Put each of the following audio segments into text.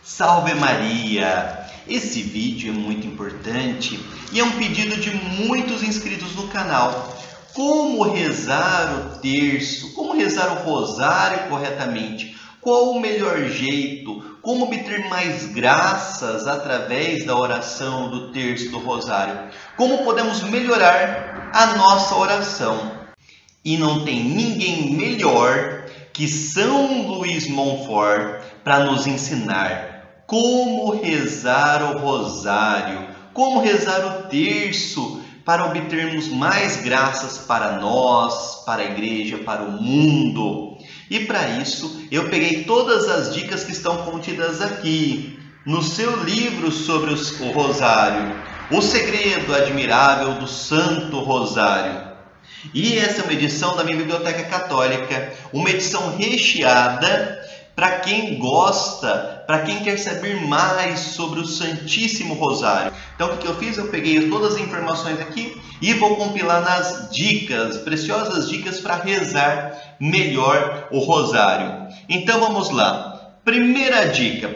Salve Maria! Esse vídeo é muito importante e é um pedido de muitos inscritos no canal. Como rezar o terço? Como rezar o rosário corretamente? Qual o melhor jeito? Como obter mais graças através da oração do terço do rosário? Como podemos melhorar a nossa oração? E não tem ninguém melhor que São Luís Montfort para nos ensinar como rezar o rosário, como rezar o terço para obtermos mais graças para nós, para a igreja, para o mundo. E para isso eu peguei todas as dicas que estão contidas aqui no seu livro sobre o rosário, O Segredo Admirável do Santo Rosário. E essa é uma edição da minha Biblioteca Católica, uma edição recheada para quem gosta, para quem quer saber mais sobre o Santíssimo Rosário. Então o que eu fiz? Eu peguei todas as informações aqui e vou compilar nas dicas, preciosas dicas para rezar melhor o rosário. Então vamos lá. Primeira dica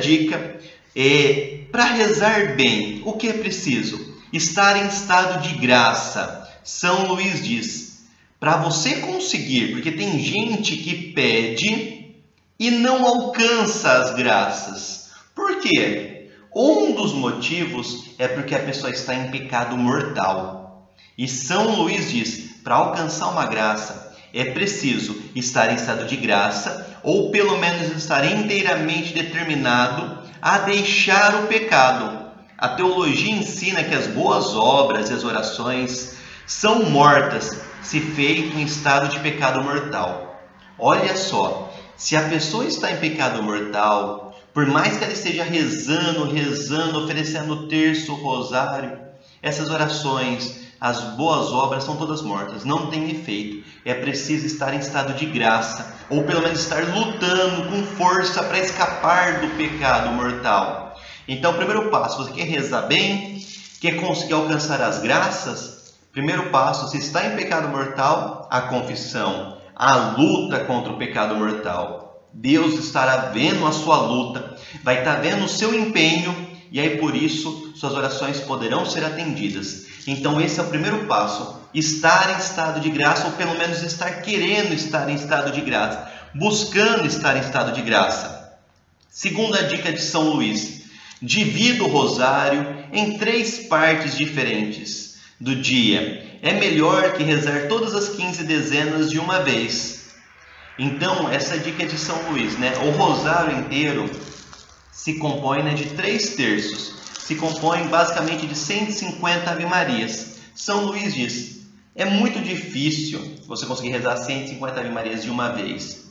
é para rezar bem, o que é preciso? Estar em estado de graça. São Luís diz, para você conseguir, porque tem gente que pede e não alcança as graças. Por quê? Um dos motivos é porque a pessoa está em pecado mortal. E São Luís diz, para alcançar uma graça, é preciso estar em estado de graça, ou pelo menos estar inteiramente determinado a deixar o pecado. A teologia ensina que as boas obras e as orações são mortas se feito em estado de pecado mortal. Olha só, se a pessoa está em pecado mortal, por mais que ela esteja rezando, oferecendo o terço, o rosário, essas orações, as boas obras são todas mortas, não tem efeito. É preciso estar em estado de graça, ou pelo menos estar lutando com força para escapar do pecado mortal. Então, primeiro passo, você quer rezar bem? Quer conseguir alcançar as graças? Primeiro passo, se está em pecado mortal, a confissão, a luta contra o pecado mortal. Deus estará vendo a sua luta, vai estar vendo o seu empenho, e aí por isso suas orações poderão ser atendidas. Então esse é o primeiro passo, estar em estado de graça, ou pelo menos estar querendo estar em estado de graça, buscando estar em estado de graça. Segunda dica de São Luís, divida o rosário em 3 partes diferentes do dia. É melhor que rezar todas as 15 dezenas de uma vez. Então, essa dica é de São Luís, né? O rosário inteiro se compõe de 3 terços. Se compõe basicamente de 150 Ave-Marias. São Luís diz, é muito difícil você conseguir rezar 150 Ave-Marias de uma vez.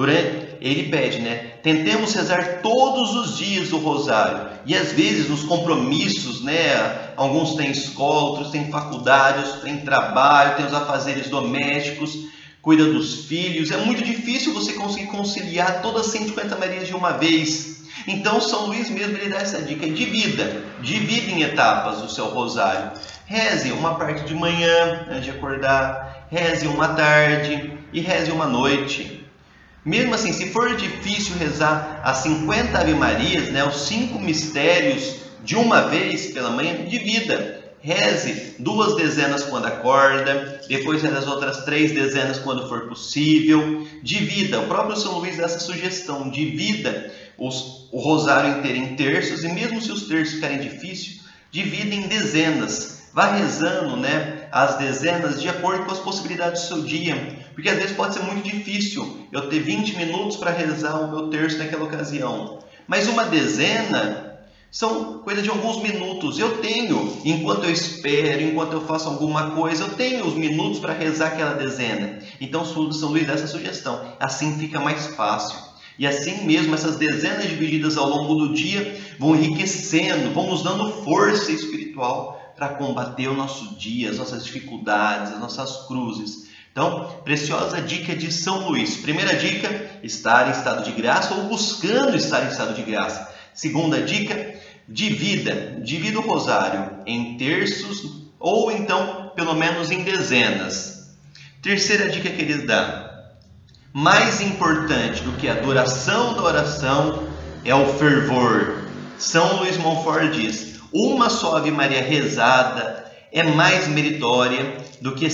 Ele pede, tentemos rezar todos os dias o rosário. E às vezes nos compromissos, alguns têm escola, outros têm faculdade, outros têm trabalho, têm os afazeres domésticos, cuida dos filhos. É muito difícil você conseguir conciliar todas as 150 Marias de uma vez. Então São Luís mesmo ele dá essa dica, divida em etapas o seu rosário. Reze uma parte de manhã, antes de acordar, reze uma tarde e reze uma noite. Mesmo assim, se for difícil rezar as 50 Ave-Marias, os 5 mistérios de uma vez pela manhã, divida. Reze 2 dezenas quando acorda, depois reze as outras 3 dezenas quando for possível. Divida, o próprio São Luís dá essa sugestão, divida o rosário inteiro em terços, e mesmo se os terços ficarem difíceis, divida em dezenas. Vá rezando as dezenas de acordo com as possibilidades do seu dia. Porque às vezes pode ser muito difícil eu ter 20 minutos para rezar o meu terço naquela ocasião. Mas uma dezena são coisa de alguns minutos. Eu tenho, enquanto eu espero, enquanto eu faço alguma coisa, eu tenho os minutos para rezar aquela dezena. Então São Luís dá essa sugestão. Assim fica mais fácil. E assim mesmo, essas dezenas divididas ao longo do dia vão enriquecendo, vão nos dando força espiritual para combater o nosso dia, as nossas dificuldades, as nossas cruzes. Então, preciosa dica de São Luís. Primeira dica, estar em estado de graça ou buscando estar em estado de graça. Segunda dica, divida o rosário em terços ou então, pelo menos em dezenas. Terceira dica que ele dá, mais importante do que a duração da oração é o fervor. São Luís Montfort diz: uma só Ave Maria rezada é mais meritória do que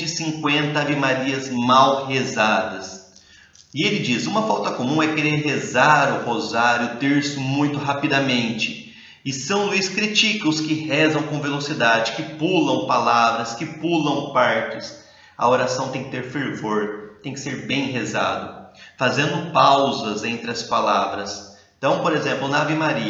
150 Ave Marias mal rezadas. E ele diz: uma falta comum é querer rezar o rosário, o terço muito rapidamente. E São Luís critica os que rezam com velocidade, que pulam palavras, que pulam partes. A oração tem que ter fervor, tem que ser bem rezado, fazendo pausas entre as palavras. Então, por exemplo, na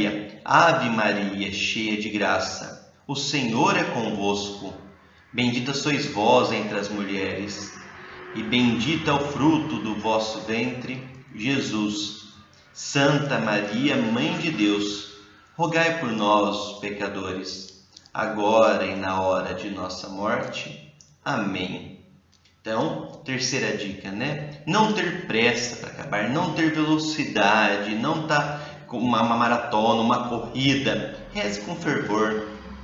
Ave Maria, cheia de graça, o Senhor é convosco. Bendita sois vós entre as mulheres, e bendito é o fruto do vosso ventre, Jesus. Santa Maria, Mãe de Deus, rogai por nós, pecadores, agora e na hora de nossa morte. Amém. Então, terceira dica, né? Não ter pressa para acabar, não ter velocidade, não estar com uma maratona, uma corrida. Reze com fervor,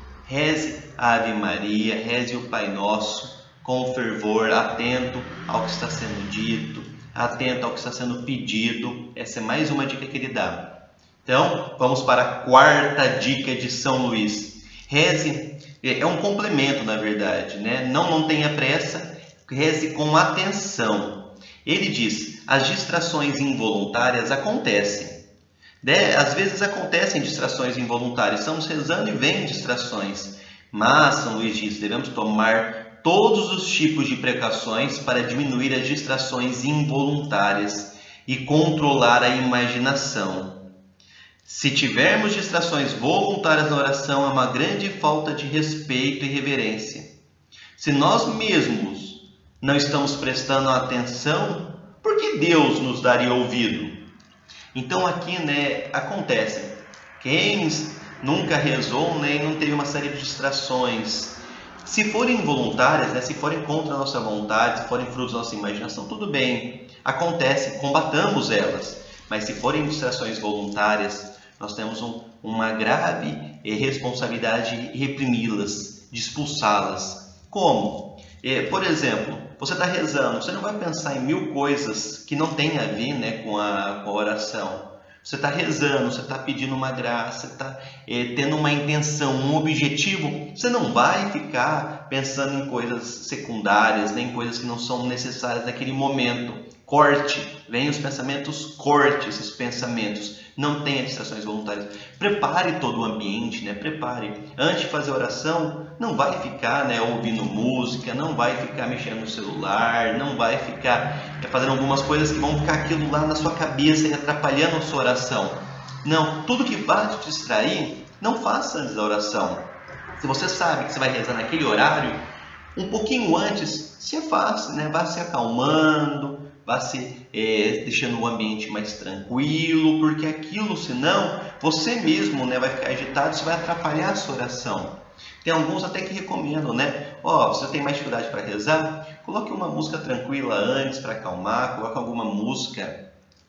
reze a Ave Maria, reze o Pai Nosso com fervor, atento ao que está sendo dito, atento ao que está sendo pedido. Essa é mais uma dica que ele dá. Então, vamos para a quarta dica de São Luís. Reze, é um complemento na verdade, né? Não tenha pressa, reze com atenção. Ele diz: as distrações involuntárias acontecem. Às vezes acontecem distrações involuntárias, estamos rezando e vem distrações. Mas, São Luís diz, devemos tomar todos os tipos de precauções para diminuir as distrações involuntárias e controlar a imaginação. Se tivermos distrações voluntárias na oração, é uma grande falta de respeito e reverência. Se nós mesmos não estamos prestando atenção, por que Deus nos daria ouvido? Então aqui, né, acontece. Quem nunca rezou, né, e não teve uma série de distrações, se forem involuntárias, né, se forem contra a nossa vontade, se forem frutos da nossa imaginação, tudo bem, acontece, combatamos elas. Mas se forem distrações voluntárias, nós temos uma grave responsabilidade de reprimi-las, de expulsá-las. Como? Por exemplo, você está rezando, você não vai pensar em 1000 coisas que não tem a ver, né, com a oração. Você está rezando, você está pedindo uma graça, está tendo uma intenção, um objetivo. Você não vai ficar pensando em coisas secundárias, nem coisas que não são necessárias naquele momento. Corte, vem os pensamentos, corte esses pensamentos. Não tenha distrações voluntárias. Prepare todo o ambiente, né? Prepare. Antes de fazer a oração, não vai ficar, né, ouvindo música, não vai ficar mexendo no celular, não vai ficar fazendo algumas coisas que vão ficar aquilo lá na sua cabeça e atrapalhando a sua oração. Não, tudo que vai te distrair, não faça antes da oração. Se você sabe que você vai rezar naquele horário, um pouquinho antes, se afaste, né? Vá se acalmando, vá se deixando o ambiente mais tranquilo, porque aquilo, senão, você mesmo, né, vai ficar agitado, isso vai atrapalhar a sua oração. Tem alguns até que recomendam, né? Se você tem mais dificuldade para rezar, coloque uma música tranquila antes para acalmar, coloque alguma música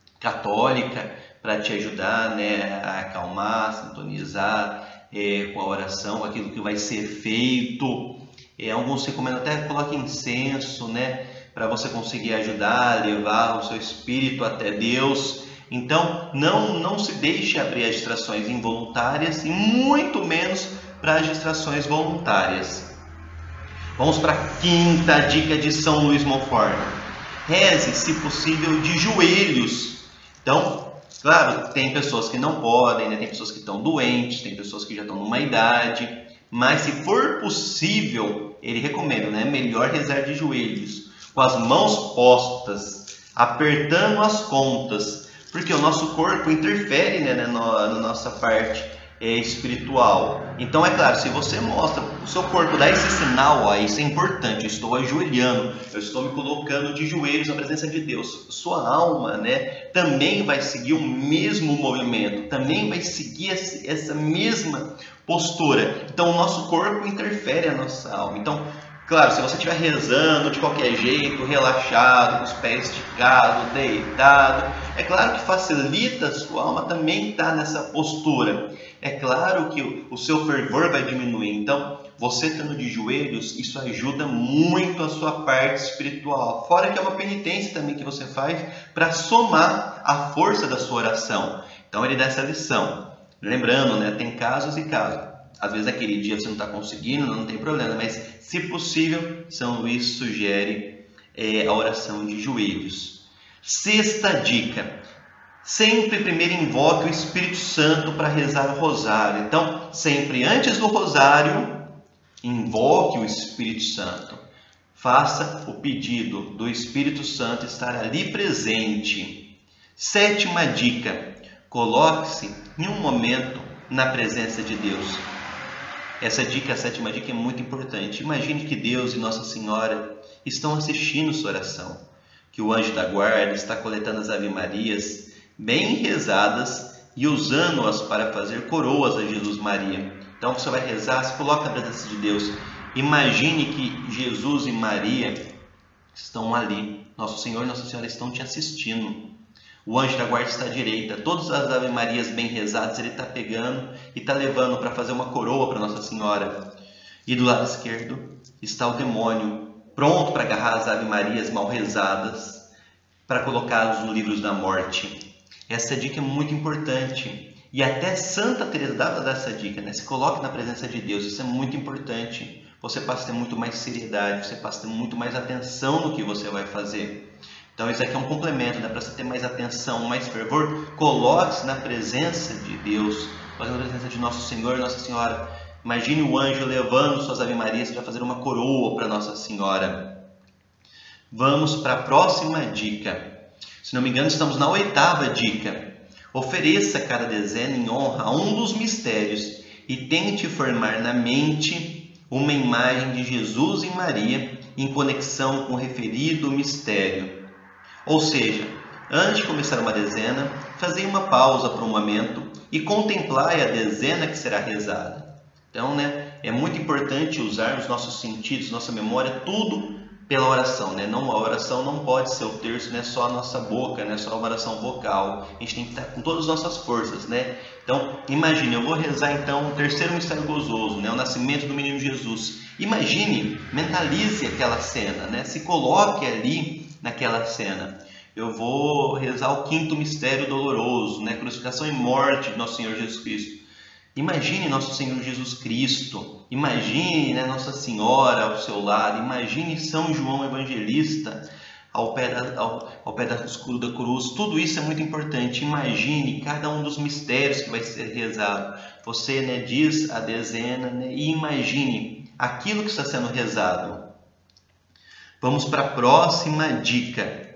católica para te ajudar, né, a acalmar, sintonizar com a oração, aquilo que vai ser feito. Alguns recomendam até coloque incenso, né, para você conseguir ajudar a levar o seu espírito até Deus. Então, não se deixe abrir as distrações involuntárias e muito menos para as distrações voluntárias. Vamos para a quinta dica de São Luís Montfort. Reze, se possível, de joelhos. Então, claro, tem pessoas que não podem, né? Tem pessoas que estão doentes, tem pessoas que já estão numa idade, mas se for possível, ele recomenda, né? Melhor rezar de joelhos, com as mãos postas, apertando as contas, porque o nosso corpo interfere, né, na nossa parte espiritual. Então, é claro, se você mostra, o seu corpo dá esse sinal, isso é importante, eu estou ajoelhando, eu estou me colocando de joelhos na presença de Deus. Sua alma, né, também vai seguir o mesmo movimento, também vai seguir essa mesma postura. Então, o nosso corpo interfere na nossa alma. Então, claro, se você estiver rezando de qualquer jeito, relaxado, com os pés esticados, deitado, é claro que facilita a sua alma também estar nessa postura. É claro que o seu fervor vai diminuir. Então, você estando de joelhos, isso ajuda muito a sua parte espiritual. Fora que é uma penitência também que você faz para somar a força da sua oração. Então ele dá essa lição. Lembrando, né, tem casos e casos. Às vezes naquele dia você não está conseguindo, não tem problema, mas se possível, São Luís sugere a oração de joelhos. Sexta dica: sempre primeiro invoque o Espírito Santo para rezar o rosário. Então, sempre antes do rosário, invoque o Espírito Santo. Faça o pedido do Espírito Santo estar ali presente. Sétima dica: coloque-se em um momento na presença de Deus. Essa dica, a sétima dica, é muito importante. Imagine que Deus e Nossa Senhora estão assistindo sua oração, que o anjo da guarda está coletando as Ave-Marias bem rezadas e usando-as para fazer coroas a Jesus Maria. Então você vai rezar, se coloca na presença de Deus. Imagine que Jesus e Maria estão ali. Nosso Senhor e Nossa Senhora estão te assistindo. O anjo da guarda está à direita. Todas as Ave-Marias bem rezadas ele está pegando e está levando para fazer uma coroa para Nossa Senhora. E do lado esquerdo está o demônio, pronto para agarrar as Ave-Marias mal rezadas, para colocá-los nos livros da morte. Essa dica é muito importante. E até Santa Teresa dá essa dica, né? Se coloque na presença de Deus. Isso é muito importante. Você passa a ter muito mais seriedade, você passa a ter muito mais atenção no que você vai fazer. Então isso aqui é um complemento, né? Para você ter mais atenção, mais fervor, coloque-se na presença de Deus, na presença de Nosso Senhor e Nossa Senhora. Imagine o anjo levando suas Ave-Marias para fazer uma coroa para Nossa Senhora. Vamos para a próxima dica. Se não me engano, estamos na oitava dica. Ofereça cada dezena em honra a um dos mistérios e tente formar na mente uma imagem de Jesus e Maria em conexão com o referido mistério. Ou seja, antes de começar uma dezena, fazei uma pausa por um momento e contemplai a dezena que será rezada. Então, né, é muito importante usar os nossos sentidos, nossa memória, tudo pela oração, né? Não, a oração não pode ser o terço, não é só a nossa boca, não é só uma oração vocal. A gente tem que estar com todas as nossas forças, né? Então, imagine, eu vou rezar então o terceiro mistério gozoso, né? O nascimento do menino Jesus. Imagine, mentalize aquela cena, né? Se coloque ali naquela cena. Eu vou rezar o quinto mistério doloroso, né? Crucificação e morte de Nosso Senhor Jesus Cristo. Imagine Nosso Senhor Jesus Cristo, imagine, né, Nossa Senhora ao seu lado, imagine São João Evangelista ao pé da escuro da cruz. Tudo isso é muito importante. Imagine cada um dos mistérios que vai ser rezado. Você, né, diz a dezena, né, e imagine aquilo que está sendo rezado. Vamos para a próxima dica.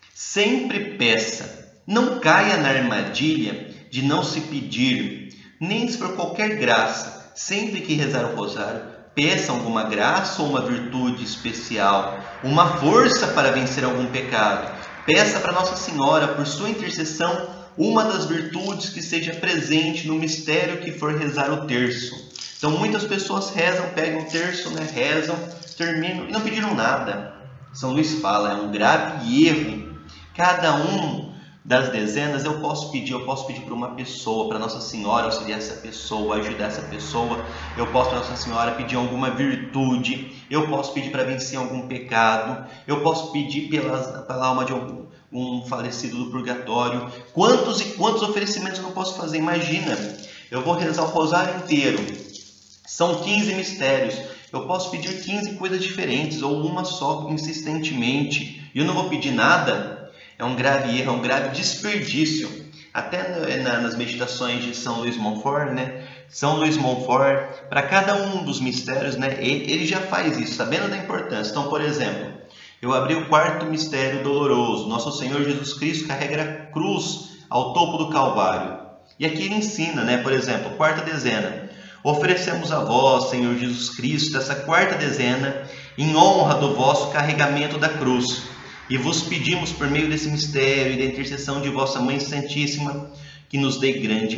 Sempre peça. Não caia na armadilha de não se pedir, nem se for qualquer graça. Sempre que rezar o rosário, peça alguma graça ou uma virtude especial, uma força para vencer algum pecado. Peça para Nossa Senhora, por sua intercessão, uma das virtudes que seja presente no mistério que for rezar o terço. Então muitas pessoas rezam, pegam o terço, né, rezam, terminam e não pediram nada. São Luís fala, é um grave erro. Cada um das dezenas eu posso pedir para uma pessoa, para Nossa Senhora auxiliar essa pessoa, ajudar essa pessoa. Eu posso para Nossa Senhora pedir alguma virtude, eu posso pedir para vencer algum pecado, eu posso pedir pela alma de um falecido do purgatório. Quantos e quantos oferecimentos eu não posso fazer? Imagina, eu vou rezar o rosário inteiro, são 15 mistérios, eu posso pedir 15 coisas diferentes ou uma só insistentemente e eu não vou pedir nada. É um grave erro, é um grave desperdício. Até nas meditações de São Luís Montfort, né? São Luís Montfort, para cada um dos mistérios, né, ele já faz isso, sabendo da importância. Então, por exemplo, eu abri o quarto mistério doloroso. Nosso Senhor Jesus Cristo carrega a cruz ao topo do Calvário. E aqui ele ensina, né? Por exemplo, quarta dezena. Oferecemos a vós, Senhor Jesus Cristo, essa quarta dezena, em honra do vosso carregamento da cruz. E vos pedimos, por meio desse mistério e da intercessão de vossa Mãe Santíssima, que nos dê grande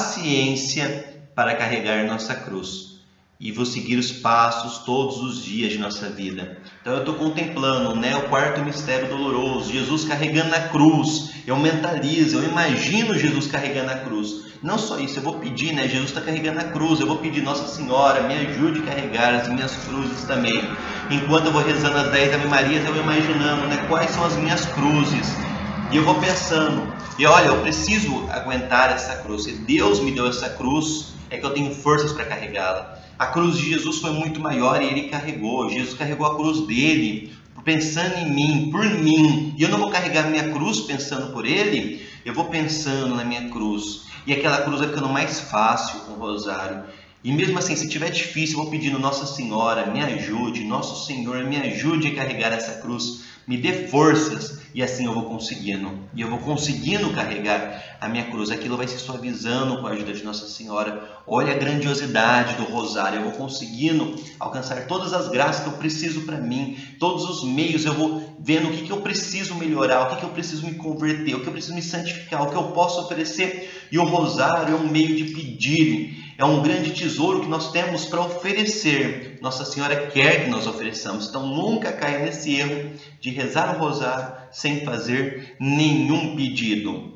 paciência para carregar nossa cruz e vos seguir os passos todos os dias de nossa vida. Então eu estou contemplando, né, o quarto mistério doloroso, Jesus carregando a cruz. Eu mentalizo, eu imagino Jesus carregando a cruz. Não só isso, eu vou pedir, né, Jesus está carregando a cruz, eu vou pedir, Nossa Senhora, me ajude a carregar as minhas cruzes também. Enquanto eu vou rezando as 10 Ave Marias, eu vou imaginando, né, quais são as minhas cruzes. E E eu vou pensando, e olha, eu preciso aguentar essa cruz. Se Deus me deu essa cruz, é que eu tenho forças para carregá-la. A cruz de Jesus foi muito maior e Ele carregou. Jesus carregou a cruz dele, pensando em mim, por mim. E eu não vou carregar minha cruz pensando por Ele, eu vou pensando na minha cruz. E aquela cruz vai ficando mais fácil com o rosário. E mesmo assim, se tiver difícil, eu vou pedindo, Nossa Senhora, me ajude, Nosso Senhor, me ajude a carregar essa cruz, me dê forças, e assim eu vou conseguindo. E eu vou conseguindo carregar a minha cruz. Aquilo vai se suavizando com a ajuda de Nossa Senhora. Olha a grandiosidade do rosário. Eu vou conseguindo alcançar todas as graças que eu preciso para mim, todos os meios. Eu vou vendo o que eu preciso melhorar, o que eu preciso me converter, o que eu preciso me santificar, o que eu posso oferecer. E o rosário é um meio de pedir. É um grande tesouro que nós temos para oferecer. Nossa Senhora quer que nós ofereçamos. Então nunca caia nesse erro de rezar o rosário sem fazer nenhum pedido.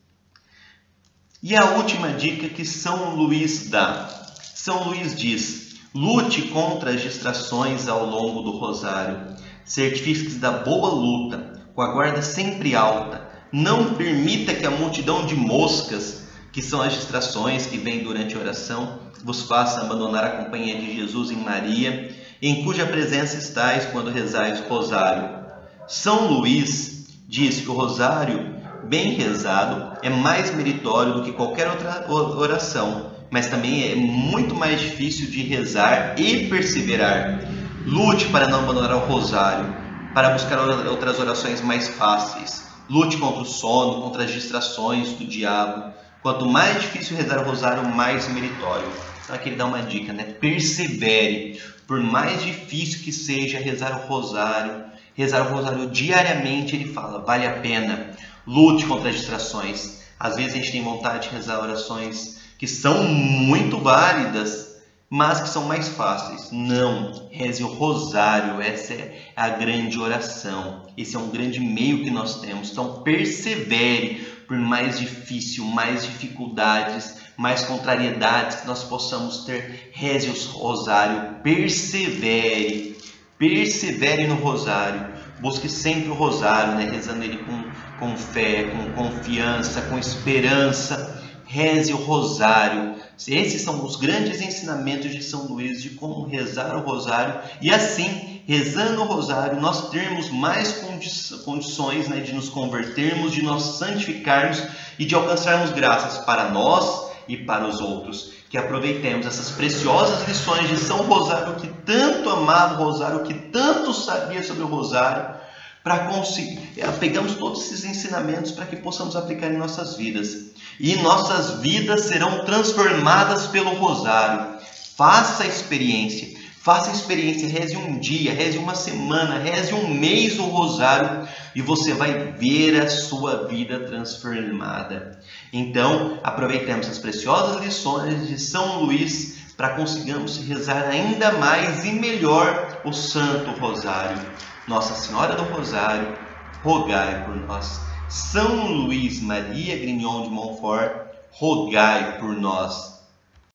E a última dica que São Luís dá. São Luís diz: lute contra as distrações ao longo do rosário. Certifique-se da boa luta, com a guarda sempre alta. Não permita que a multidão de moscas, que são as distrações que vêm durante a oração, vos faça abandonar a companhia de Jesus em Maria, em cuja presença estáis quando rezais o rosário. São Luís diz que o rosário bem rezado é mais meritório do que qualquer outra oração, mas também é muito mais difícil de rezar e perseverar. Lute para não abandonar o rosário, para buscar outras orações mais fáceis. Lute contra o sono, contra as distrações do diabo. Quanto mais difícil rezar o rosário, mais meritório. Então aqui ele dá uma dica, né? Persevere. Por mais difícil que seja rezar o rosário diariamente, ele fala, vale a pena. Lute contra as distrações. Às vezes a gente tem vontade de rezar orações que são muito válidas, mas que são mais fáceis. Não, reze o rosário, essa é a grande oração. Esse é um grande meio que nós temos. Então persevere. Por mais difícil, mais dificuldades, mais contrariedades que nós possamos ter, reze o rosário, persevere no rosário, busque sempre o rosário, né? Rezando ele com fé, com confiança, com esperança, reze o rosário. Esses são os grandes ensinamentos de São Luís de como rezar o rosário e assim, rezando o rosário, nós termos mais condições, né, de nos convertermos, de nos santificarmos e de alcançarmos graças para nós e para os outros. Que aproveitemos essas preciosas lições de São Rosário, que tanto amava o rosário, que tanto sabia sobre o rosário, para conseguir, pegamos todos esses ensinamentos para que possamos aplicar em nossas vidas. E nossas vidas serão transformadas pelo rosário. Faça a experiência, reze um dia, reze uma semana, reze um mês o rosário e você vai ver a sua vida transformada. Então, aproveitemos as preciosas lições de São Luís para conseguirmos rezar ainda mais e melhor o Santo Rosário. Nossa Senhora do Rosário, rogai por nós. São Luís Maria Grignon de Montfort, rogai por nós.